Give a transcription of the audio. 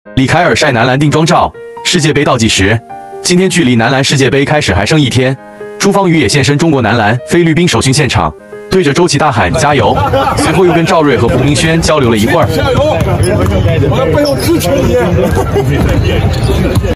李凯尔晒男篮定妆照，世界杯倒计时。今天距离男篮世界杯开始还剩1天，朱芳雨也现身中国男篮菲律宾首训现场，对着周琦大喊加油，随后又跟赵睿和胡明轩交流了一会儿。 加油！我在背后支持你。